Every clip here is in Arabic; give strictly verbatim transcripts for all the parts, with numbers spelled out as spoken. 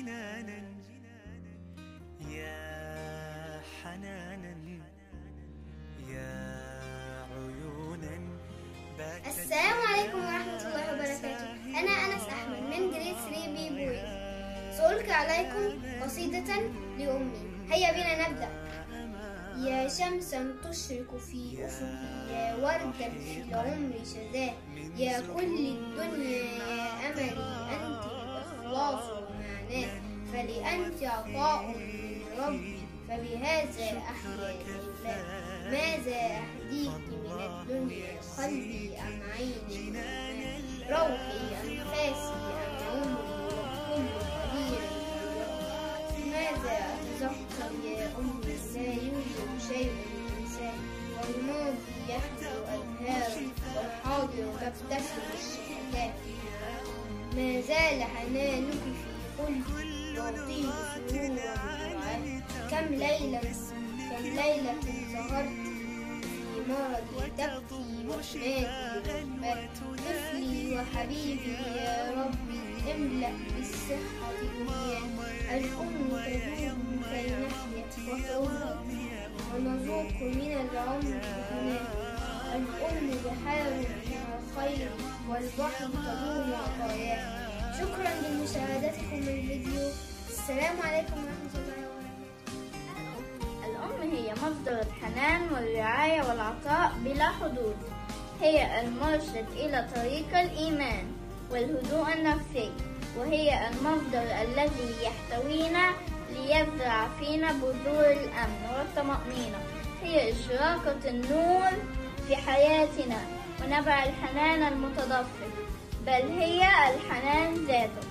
جنانا يا حنانا يا عيونا. السلام عليكم ورحمة الله وبركاته. أنا أنس أحمد من جريد ثري بي بويز. سألقي عليكم قصيدة لأمي. هيا بنا نبدأ. يا شمسا تشرق في أفقي، يا وردا في العمر شذاه، يا كل الدنيا يا أملي، أنت الإخلاص ومعناه، فلأنت عطاء من ربي، فبهذا أحيا لله. ماذا أهديك من الدنيا، قلبي أم عيني، روحي أنفاسي أم عمري، وكل قدير. ماذا أتذكر يا أمي، لا يوجد شيء إنسان، والماضي يحمل أزهار، والحاضر تبتسم الشهادات. ما زال حنانك في قلبي يعطيه سرورا ودعاء. كم ليلة كم ليلة سهرت في مرضي تبكي وتنادي رباه. طفلي وحبيبي يا ربي، املأ بالصحة دنياه. الأم تدوم كي نحيا وتذوق ونذوق من العمر هناك. الأم بحار من الخير، والبحر تدوم عطاياه. شكرا لمشاهدتكم للفيديو. السلام عليكم ورحمة الله وبركاته. الأم هي مصدر الحنان والرعاية والعطاء بلا حدود. هي المرشد إلى طريق الإيمان والهدوء النفسي، وهي المصدر الذي يحتوينا ليزرع فينا بذور الأمن والطمأنينة. هي إشراقة النور في حياتنا ونبع الحنان المتدفق، بل هي الحنان ذاته،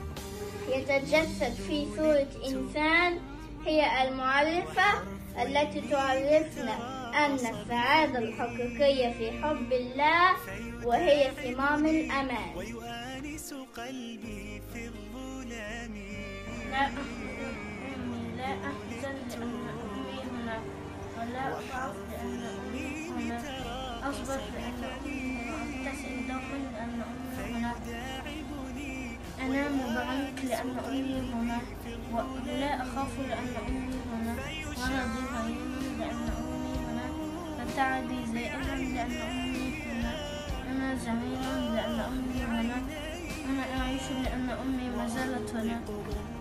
يتجسد في صورة إنسان. هي المعرفة التي تعرفنا أن السعادة الحقيقية في حب الله، وهي صمام الأمان. ويؤانس قلبي في الظلام. لا أحزن أمي، لا أحزن لأن أمي هنا، ولا أضعف لأن أمي هنا، أصبر لأن أمي هنا، أبتسم دوما لأن أمي هنا، أنام بعمق لأن أمي هنا، ولا أخاف لأن أمي هنا، مرضي هين لأن أمي هنا، فتعبي زائلا لأن أمي هنا، أنا جميل لأن أمي هنا، أنا أعيش لأن أمي ما زالت هنا.